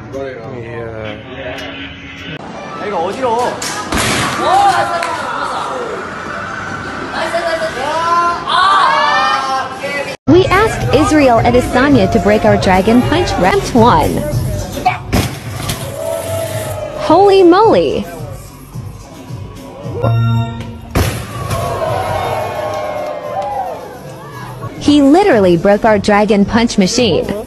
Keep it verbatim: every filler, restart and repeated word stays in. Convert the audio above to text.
이야. 야, 이거 어지러워. We asked Israel Adesanya to break our Dragon Punch round one. Holy moly! He literally broke our Dragon Punch machine.